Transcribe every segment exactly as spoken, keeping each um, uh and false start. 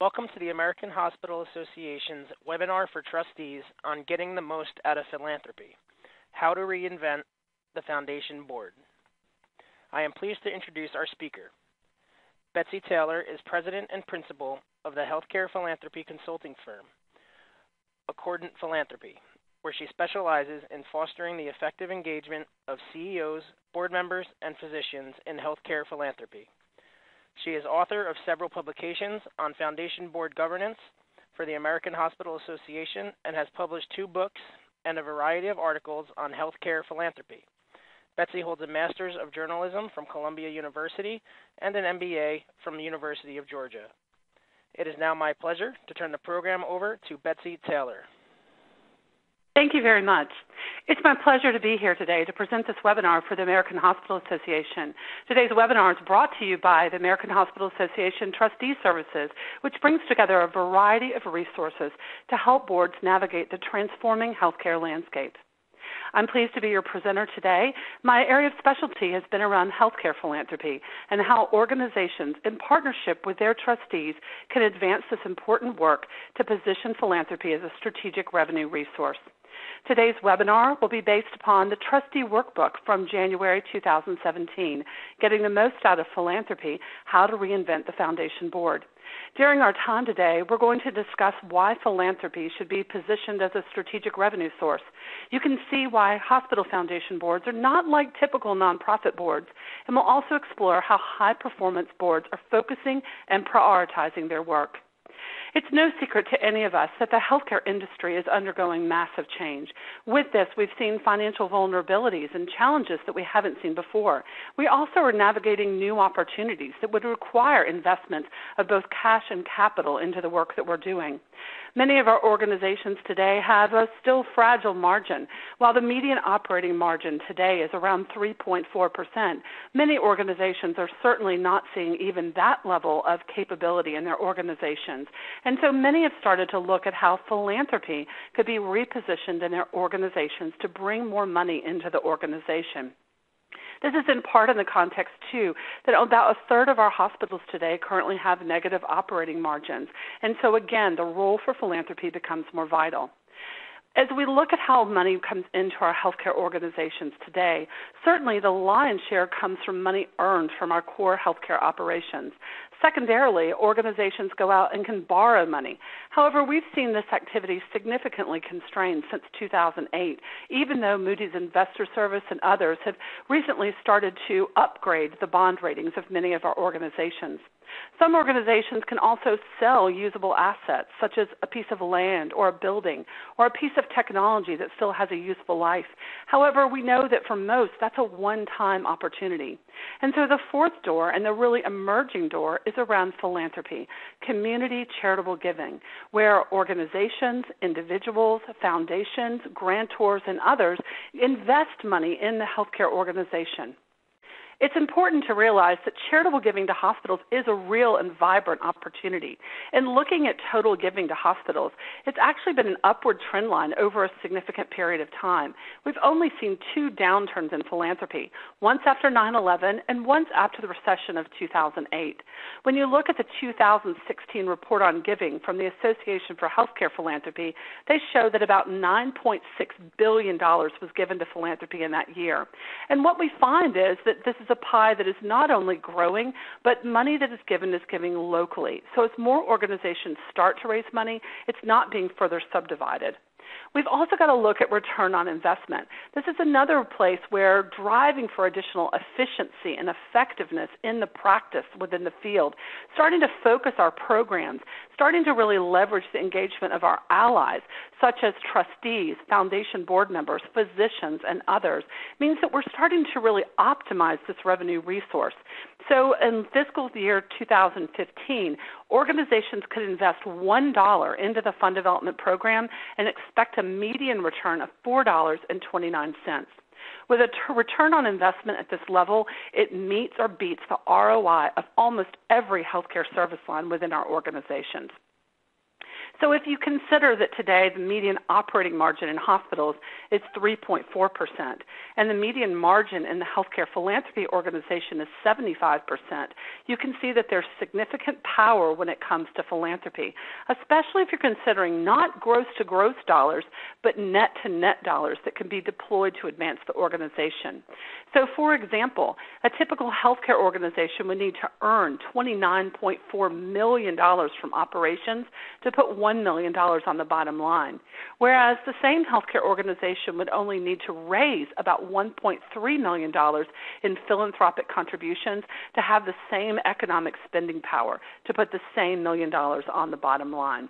Welcome to the American Hospital Association's webinar for trustees on getting the most out of philanthropy, how to reinvent the foundation board. I am pleased to introduce our speaker. Betsy Taylor is president and principal of the healthcare philanthropy consulting firm, Accordant Philanthropy, where she specializes in fostering the effective engagement of C E Os, board members, and physicians in healthcare philanthropy. She is author of several publications on foundation board governance for the American Hospital Association and has published two books and a variety of articles on healthcare philanthropy. Betsy holds a Master's of Journalism from Columbia University and an M B A from the University of Georgia. It is now my pleasure to turn the program over to Betsy Taylor. Thank you very much. It's my pleasure to be here today to present this webinar for the American Hospital Association. Today's webinar is brought to you by the American Hospital Association Trustee Services, which brings together a variety of resources to help boards navigate the transforming healthcare landscape. I'm pleased to be your presenter today. My area of specialty has been around healthcare philanthropy and how organizations, in partnership with their trustees, can advance this important work to position philanthropy as a strategic revenue resource. Today's webinar will be based upon the Trustee Workbook from January two thousand seventeen, Getting the Most Out of Philanthropy, How to Reinvent the Foundation Board. During our time today, we're going to discuss why philanthropy should be positioned as a strategic revenue source. You can see why hospital foundation boards are not like typical nonprofit boards, and we'll also explore how high-performance boards are focusing and prioritizing their work. It's no secret to any of us that the healthcare industry is undergoing massive change. With this, we've seen financial vulnerabilities and challenges that we haven't seen before. We also are navigating new opportunities that would require investment of both cash and capital into the work that we're doing. Many of our organizations today have a still fragile margin. While the median operating margin today is around three point four percent, many organizations are certainly not seeing even that level of capability in their organizations. And so many have started to look at how philanthropy could be repositioned in their organizations to bring more money into the organization. This is in part in the context, too, that about a third of our hospitals today currently have negative operating margins. And so, again, the role for philanthropy becomes more vital. As we look at how money comes into our healthcare organizations today, certainly the lion's share comes from money earned from our core healthcare operations. Secondarily, organizations go out and can borrow money. However, we've seen this activity significantly constrained since two thousand eight, even though Moody's Investor Service and others have recently started to upgrade the bond ratings of many of our organizations. Some organizations can also sell usable assets, such as a piece of land or a building or a piece of technology that still has a useful life. However, we know that for most, that's a one-time opportunity. And so the fourth door, and the really emerging door, is around philanthropy, community charitable giving, where organizations, individuals, foundations, grantors, and others invest money in the healthcare organization. It's important to realize that charitable giving to hospitals is a real and vibrant opportunity. And looking at total giving to hospitals, it's actually been an upward trend line over a significant period of time. We've only seen two downturns in philanthropy, once after nine eleven and once after the recession of two thousand eight. When you look at the two thousand sixteen report on giving from the Association for Healthcare Philanthropy, they show that about nine point six billion dollars was given to philanthropy in that year. And what we find is that this is a pie that is not only growing, but money that is given is giving locally. So as more organizations start to raise money, it's not being further subdivided. We've also got to look at return on investment. This is another place where driving for additional efficiency and effectiveness in the practice within the field, starting to focus our programs, starting to really leverage the engagement of our allies, such as trustees, foundation board members, physicians, and others, means that we're starting to really optimize this revenue resource. So in fiscal year two thousand fifteen, organizations could invest one dollar into the fund development program and expect a median return of four dollars and twenty-nine cents. With a t- return on investment at this level, it meets or beats the R O I of almost every healthcare service line within our organizations. So if you consider that today the median operating margin in hospitals is three point four percent, and the median margin in the healthcare philanthropy organization is seventy-five percent, you can see that there's significant power when it comes to philanthropy, especially if you're considering not gross-to-gross dollars, but net-to-net dollars that can be deployed to advance the organization. So, for example, a typical healthcare organization would need to earn twenty-nine point four million dollars from operations to put one million dollars on the bottom line, whereas the same healthcare organization would only need to raise about one point three million dollars in philanthropic contributions to have the same economic spending power to put the same million dollars on the bottom line.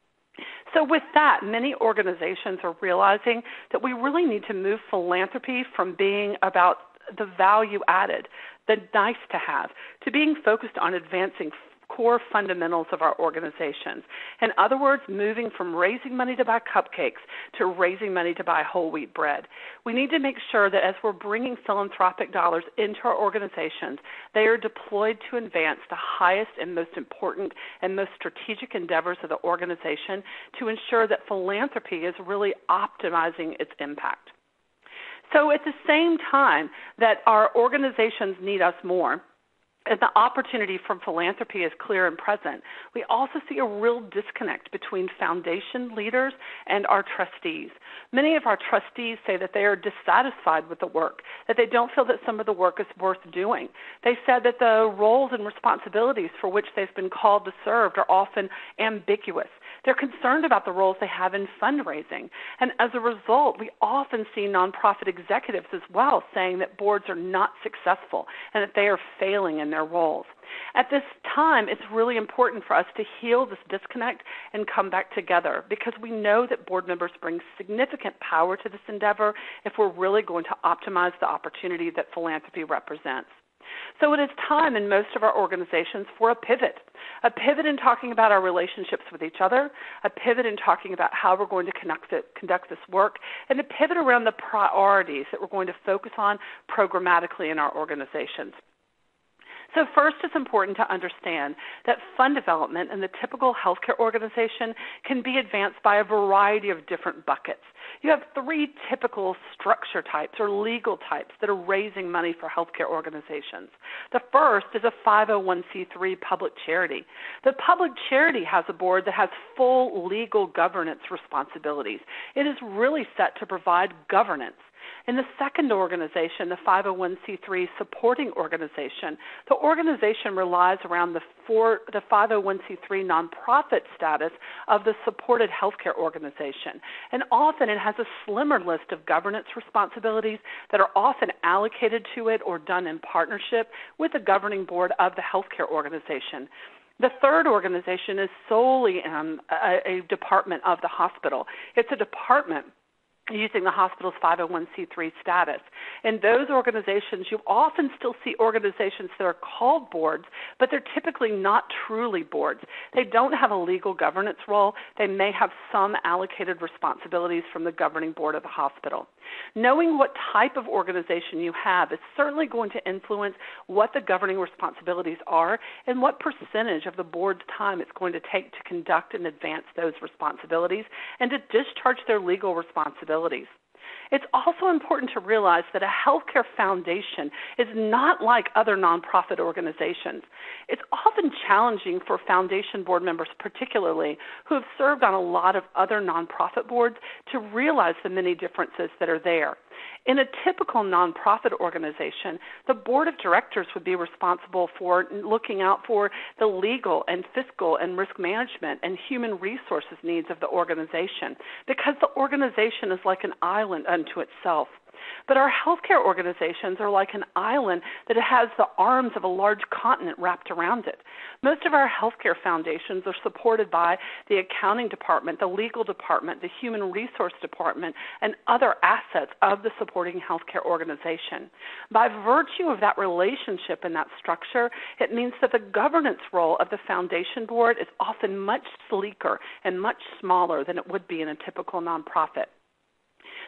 So with that, many organizations are realizing that we really need to move philanthropy from being about the value added, the nice to have, to being focused on advancing core fundamentals of our organizations. In other words, moving from raising money to buy cupcakes to raising money to buy whole wheat bread. We need to make sure that as we're bringing philanthropic dollars into our organizations, they are deployed to advance the highest and most important and most strategic endeavors of the organization to ensure that philanthropy is really optimizing its impact. So at the same time that our organizations need us more, and the opportunity from philanthropy is clear and present, we also see a real disconnect between foundation leaders and our trustees. Many of our trustees say that they are dissatisfied with the work, that they don't feel that some of the work is worth doing. They said that the roles and responsibilities for which they've been called to serve are often ambiguous. They're concerned about the roles they have in fundraising. And as a result, we often see nonprofit executives as well saying that boards are not successful and that they are failing in their roles. At this time, it's really important for us to heal this disconnect and come back together, because we know that board members bring significant power to this endeavor if we're really going to optimize the opportunity that philanthropy represents. So it is time in most of our organizations for a pivot, a pivot in talking about our relationships with each other, a pivot in talking about how we're going to conduct, it, conduct this work, and a pivot around the priorities that we're going to focus on programmatically in our organizations. So first, it's important to understand that fund development in the typical healthcare organization can be advanced by a variety of different buckets. You have three typical structure types or legal types that are raising money for healthcare organizations. The first is a five oh one c three public charity. The public charity has a board that has full legal governance responsibilities. It is really set to provide governance. In the second organization, the five oh one c three supporting organization, the organization relies around the, four, the five oh one c three nonprofit status of the supported healthcare organization. And often it has a slimmer list of governance responsibilities that are often allocated to it or done in partnership with the governing board of the healthcare organization. The third organization is solely um, a, a department of the hospital. It's a department using the hospital's five oh one c three status. In those organizations, you often still see organizations that are called boards, but they're typically not truly boards. They don't have a legal governance role. They may have some allocated responsibilities from the governing board of the hospital. Knowing what type of organization you have is certainly going to influence what the governing responsibilities are and what percentage of the board's time it's going to take to conduct and advance those responsibilities and to discharge their legal responsibilities. It's also important to realize that a healthcare foundation is not like other nonprofit organizations. It's often challenging for foundation board members particularly who have served on a lot of other nonprofit boards to realize the many differences that are there. In a typical nonprofit organization, the board of directors would be responsible for looking out for the legal and fiscal and risk management and human resources needs of the organization, because the organization is like an island unto itself. But our healthcare organizations are like an island that has the arms of a large continent wrapped around it. Most of our healthcare foundations are supported by the accounting department, the legal department, the human resource department, and other assets of the supporting healthcare organization. By virtue of that relationship and that structure, it means that the governance role of the foundation board is often much sleeker and much smaller than it would be in a typical nonprofit.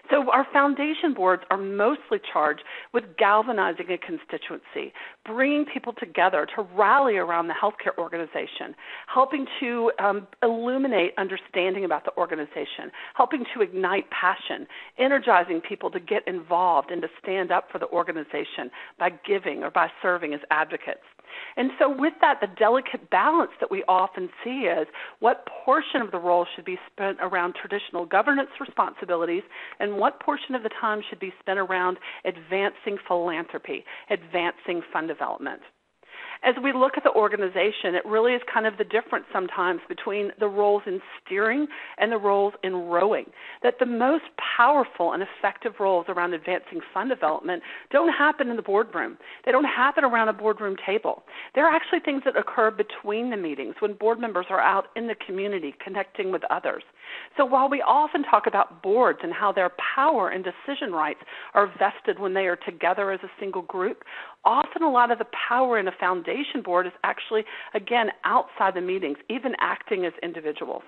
So our foundation boards are mostly charged with galvanizing a constituency, bringing people together to rally around the healthcare organization, helping to um, illuminate understanding about the organization, helping to ignite passion, energizing people to get involved and to stand up for the organization by giving or by serving as advocates. And so with that, the delicate balance that we often see is what portion of the role should be spent around traditional governance responsibilities and what portion of the time should be spent around advancing philanthropy, advancing fund development. As we look at the organization, it really is kind of the difference sometimes between the roles in steering and the roles in rowing, that the most powerful and effective roles around advancing fund development don't happen in the boardroom. They don't happen around a boardroom table. They're actually things that occur between the meetings when board members are out in the community connecting with others. So while we often talk about boards and how their power and decision rights are vested when they are together as a single group, often a lot of the power in a foundation board is actually, again, outside the meetings, even acting as individuals.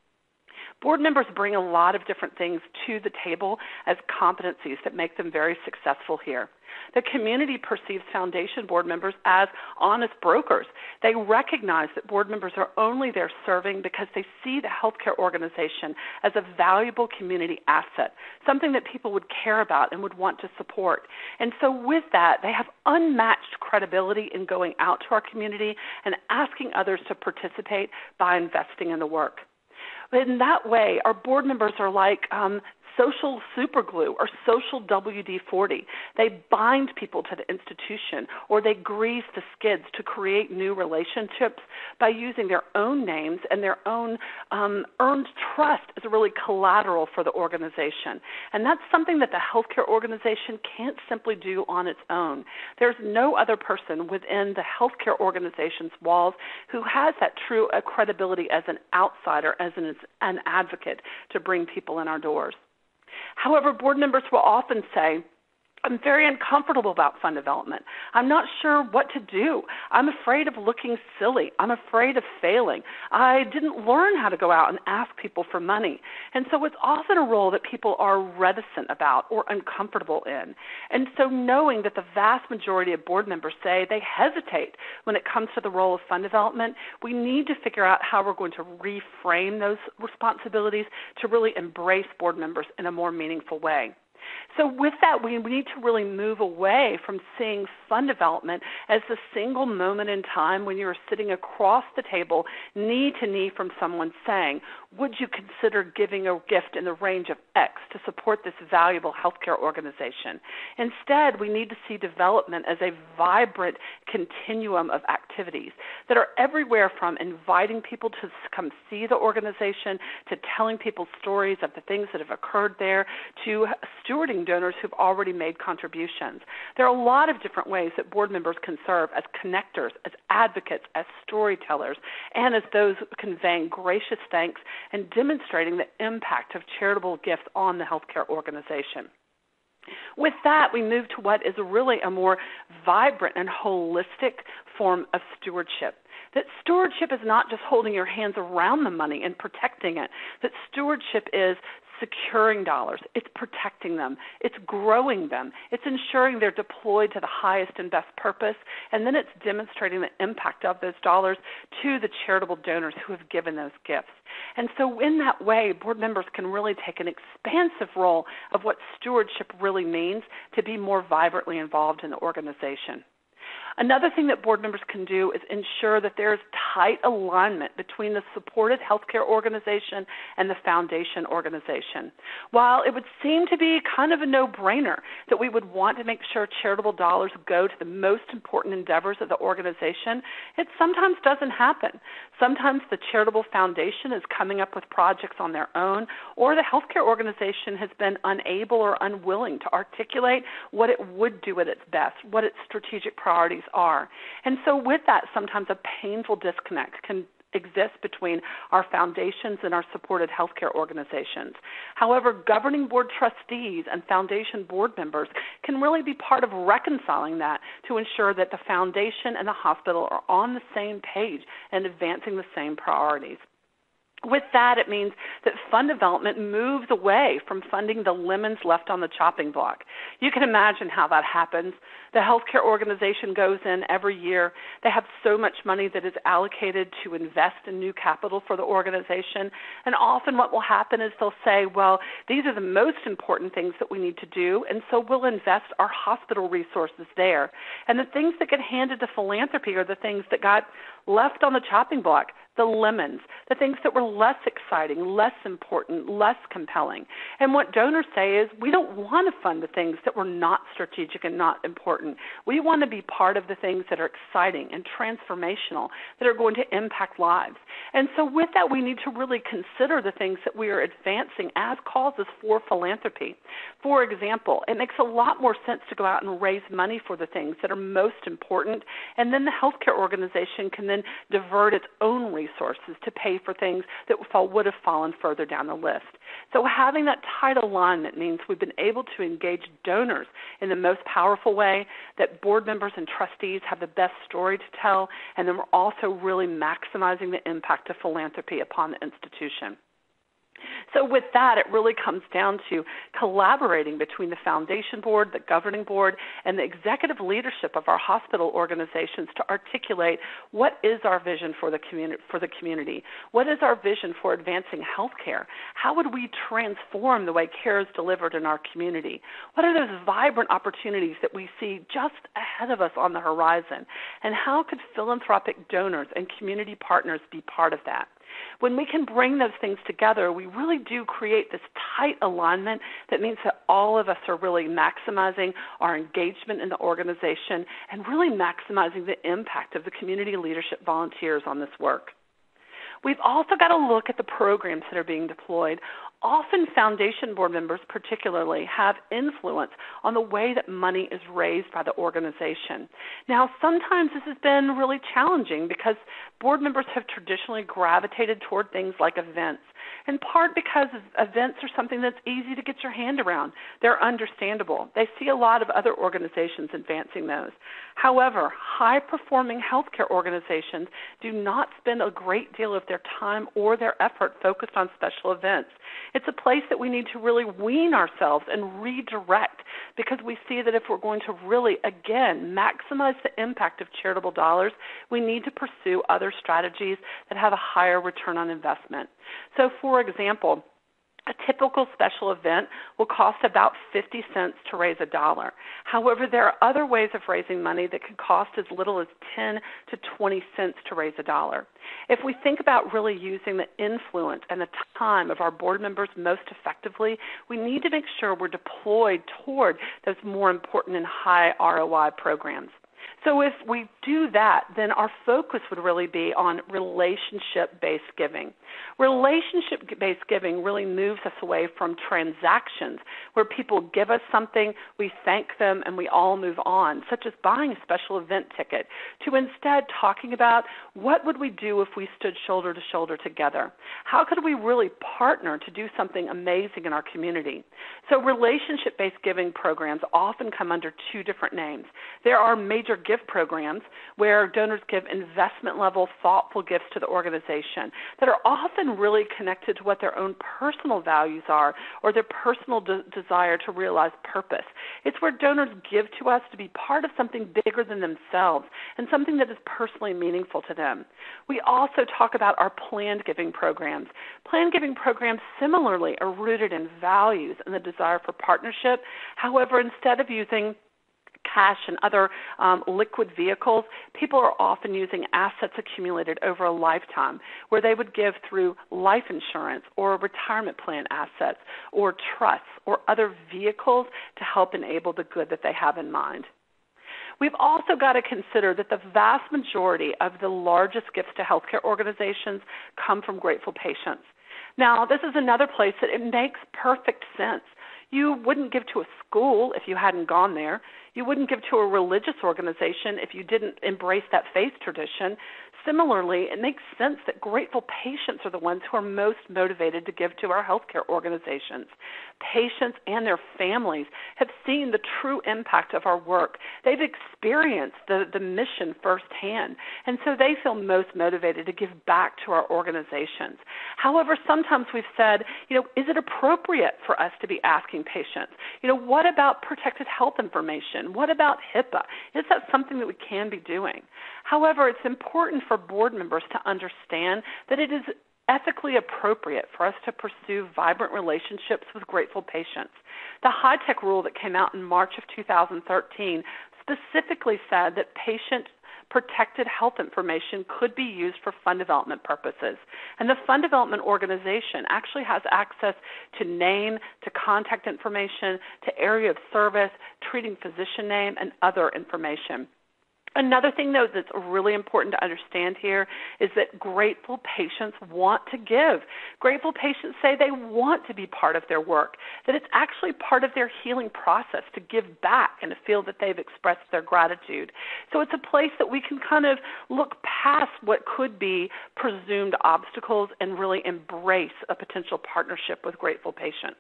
Board members bring a lot of different things to the table as competencies that make them very successful here. The community perceives foundation board members as honest brokers. They recognize that board members are only there serving because they see the healthcare organization as a valuable community asset, something that people would care about and would want to support. And so with that, they have unmatched credibility in going out to our community and asking others to participate by investing in the work. But in that way, our board members are like um, social superglue or social W D forty. They bind people to the institution or they grease the skids to create new relationships by using their own names and their own um, earned trust as a really collateral for the organization. And that's something that the healthcare organization can't simply do on its own. There's no other person within the healthcare organization's walls who has that true uh, credibility as an outsider, as an, an advocate to bring people in our doors. However, board members will often say, I'm very uncomfortable about fund development. I'm not sure what to do. I'm afraid of looking silly. I'm afraid of failing. I didn't learn how to go out and ask people for money. And so it's often a role that people are reticent about or uncomfortable in. And so knowing that the vast majority of board members say they hesitate when it comes to the role of fund development, we need to figure out how we're going to reframe those responsibilities to really embrace board members in a more meaningful way. So with that, we need to really move away from seeing fund development as the single moment in time when you're sitting across the table, knee to knee from someone saying, would you consider giving a gift in the range of X to support this valuable healthcare organization? Instead, we need to see development as a vibrant continuum of activities that are everywhere from inviting people to come see the organization, to telling people stories of the things that have occurred there, to stewarding donors who've already made contributions. There are a lot of different ways that board members can serve as connectors, as advocates, as storytellers, and as those conveying gracious thanks and demonstrating the impact of charitable gifts on the healthcare organization. With that, we move to what is really a more vibrant and holistic form of stewardship. That stewardship is not just holding your hands around the money and protecting it. That stewardship is securing dollars. It's protecting them. It's growing them. It's ensuring they're deployed to the highest and best purpose. And then it's demonstrating the impact of those dollars to the charitable donors who have given those gifts. And so in that way, board members can really take an expansive role of what stewardship really means to be more vibrantly involved in the organization. Another thing that board members can do is ensure that there is tight alignment between the supported healthcare organization and the foundation organization. While it would seem to be kind of a no-brainer that we would want to make sure charitable dollars go to the most important endeavors of the organization, it sometimes doesn't happen. Sometimes the charitable foundation is coming up with projects on their own, or the healthcare organization has been unable or unwilling to articulate what it would do at its best, what its strategic priorities are. And so with that, sometimes a painful disconnect can exist between our foundations and our supported healthcare organizations. However, governing board trustees and foundation board members can really be part of reconciling that to ensure that the foundation and the hospital are on the same page and advancing the same priorities. With that, it means that fund development moves away from funding the lemons left on the chopping block. You can imagine how that happens. The healthcare organization goes in every year. They have so much money that is allocated to invest in new capital for the organization. And often what will happen is they'll say, well, these are the most important things that we need to do, and so we'll invest our hospital resources there. And the things that get handed to philanthropy are the things that got left on the chopping block, the lemons, the things that were less exciting, less important, less compelling. And what donors say is, we don't want to fund the things that were not strategic and not important. We want to be part of the things that are exciting and transformational, that are going to impact lives. And so with that, we need to really consider the things that we are advancing as causes for philanthropy. For example, it makes a lot more sense to go out and raise money for the things that are most important, and then the healthcare organization can then divert its own resources to pay for things that would have fallen further down the list. So having that tight alignment means we've been able to engage donors in the most powerful way, that board members and trustees have the best story to tell, and then we're also really maximizing the impact of philanthropy upon the institution. So with that, it really comes down to collaborating between the foundation board, the governing board, and the executive leadership of our hospital organizations to articulate what is our vision for the community. For the community. What is our vision for advancing healthcare? How would we transform the way care is delivered in our community? What are those vibrant opportunities that we see just ahead of us on the horizon? And how could philanthropic donors and community partners be part of that? When we can bring those things together, we really do create this tight alignment that means that all of us are really maximizing our engagement in the organization and really maximizing the impact of the community leadership volunteers on this work. We've also got to look at the programs that are being deployed. Often foundation board members particularly have influence on the way that money is raised by the organization. Now, sometimes this has been really challenging because board members have traditionally gravitated toward things like events, in part because events are something that's easy to get your hand around. They're understandable. They see a lot of other organizations advancing those. However, high-performing healthcare organizations do not spend a great deal of their time or their effort focused on special events. It's a place that we need to really wean ourselves and redirect, because we see that if we're going to really, again, maximize the impact of charitable dollars, we need to pursue other strategies that have a higher return on investment. So, for example, a typical special event will cost about fifty cents to raise a dollar. However, there are other ways of raising money that can cost as little as ten to twenty cents to raise a dollar. If we think about really using the influence and the time of our board members most effectively, we need to make sure we're deployed toward those more important and high R O I programs. So if we do that, then our focus would really be on relationship-based giving. Relationship-based giving really moves us away from transactions where people give us something, we thank them, and we all move on, such as buying a special event ticket, to instead talking about what would we do if we stood shoulder to shoulder together? How could we really partner to do something amazing in our community? So relationship-based giving programs often come under two different names. There are major gift programs where donors give investment-level, thoughtful gifts to the organization that are often really connected to what their own personal values are or their personal de- desire to realize purpose. It's where donors give to us to be part of something bigger than themselves and something that is personally meaningful to them. We also talk about our planned giving programs. Planned giving programs similarly are rooted in values and the desire for partnership. However, instead of using cash and other um, liquid vehicles, people are often using assets accumulated over a lifetime, where they would give through life insurance or retirement plan assets or trusts or other vehicles to help enable the good that they have in mind. We've also got to consider that the vast majority of the largest gifts to healthcare organizations come from grateful patients. Now, this is another place that it makes perfect sense. You wouldn't give to a school if you hadn't gone there. You wouldn't give to a religious organization if you didn't embrace that faith tradition. Similarly, it makes sense that grateful patients are the ones who are most motivated to give to our healthcare organizations. Patients and their families have seen the true impact of our work. They've experienced the, the mission firsthand, and so they feel most motivated to give back to our organizations. However, sometimes we've said, you know, is it appropriate for us to be asking patients, you know, what about protected health information? What about HIPAA? Is that something that we can be doing? However, it's important for board members to understand that it is ethically appropriate for us to pursue vibrant relationships with grateful patients. The high-tech rule that came out in March of two thousand thirteen specifically said that patient protected health information could be used for fund development purposes. And the fund development organization actually has access to name, to contact information, to area of service, treating physician name, and other information. Another thing, though, that's really important to understand here is that grateful patients want to give. Grateful patients say they want to be part of their work, that it's actually part of their healing process to give back and to feel that they've expressed their gratitude. So it's a place that we can kind of look past what could be presumed obstacles and really embrace a potential partnership with grateful patients.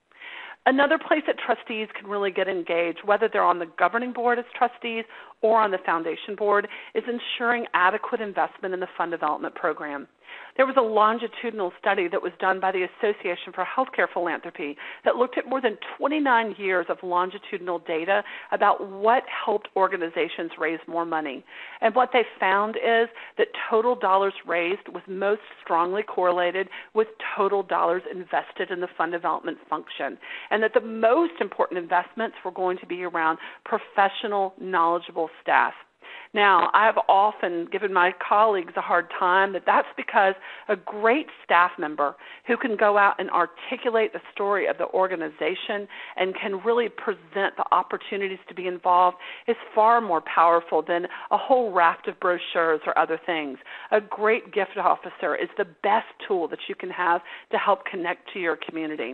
Another place that trustees can really get engaged, whether they're on the governing board as trustees or on the foundation board, is ensuring adequate investment in the fund development program. There was a longitudinal study that was done by the Association for Healthcare Philanthropy that looked at more than twenty-nine years of longitudinal data about what helped organizations raise more money. And what they found is that total dollars raised was most strongly correlated with total dollars invested in the fund development function, and that the most important investments were going to be around professional, knowledgeable staff. Now, I have often given my colleagues a hard time that that's because a great staff member who can go out and articulate the story of the organization and can really present the opportunities to be involved is far more powerful than a whole raft of brochures or other things. A great gift officer is the best tool that you can have to help connect to your community.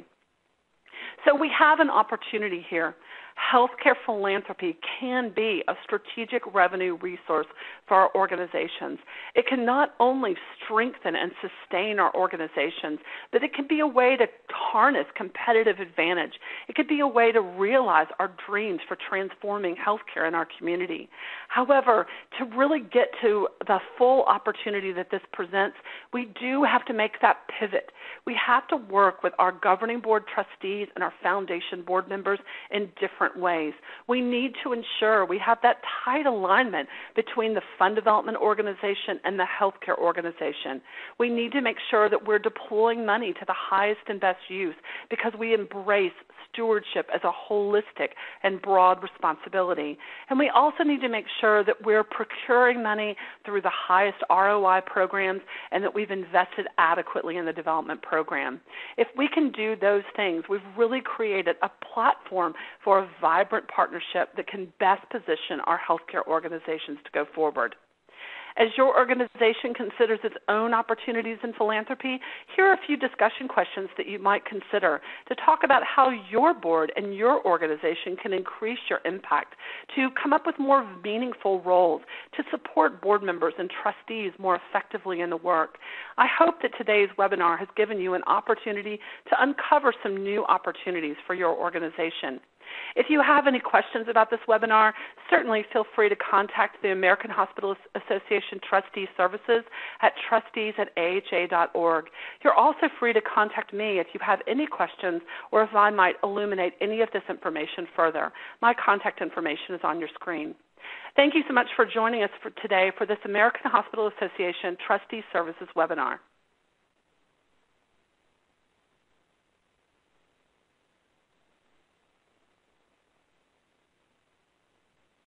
So we have an opportunity here. Healthcare philanthropy can be a strategic revenue resource for our organizations. It can not only strengthen and sustain our organizations, but it can be a way to harness competitive advantage. It could be a way to realize our dreams for transforming healthcare in our community. However, to really get to the full opportunity that this presents, we do have to make that pivot. We have to work with our governing board trustees and our foundation board members in different ways. We need to ensure we have that tight alignment between the fund development organization and the healthcare organization. We need to make sure that we're deploying money to the highest and best use because we embrace stewardship as a holistic and broad responsibility. And we also need to make sure that we're procuring money through the highest R O I programs and that we've invested adequately in the development program. If we can do those things, we've really created a platform for a vibrant partnership that can best position our healthcare organizations to go forward. As your organization considers its own opportunities in philanthropy, here are a few discussion questions that you might consider to talk about how your board and your organization can increase your impact, to come up with more meaningful roles, to support board members and trustees more effectively in the work. I hope that today's webinar has given you an opportunity to uncover some new opportunities for your organization. If you have any questions about this webinar, certainly feel free to contact the American Hospital Association Trustee Services at trustees at A H A dot org. You're also free to contact me if you have any questions or if I might illuminate any of this information further. My contact information is on your screen. Thank you so much for joining us for today for this American Hospital Association Trustee Services webinar.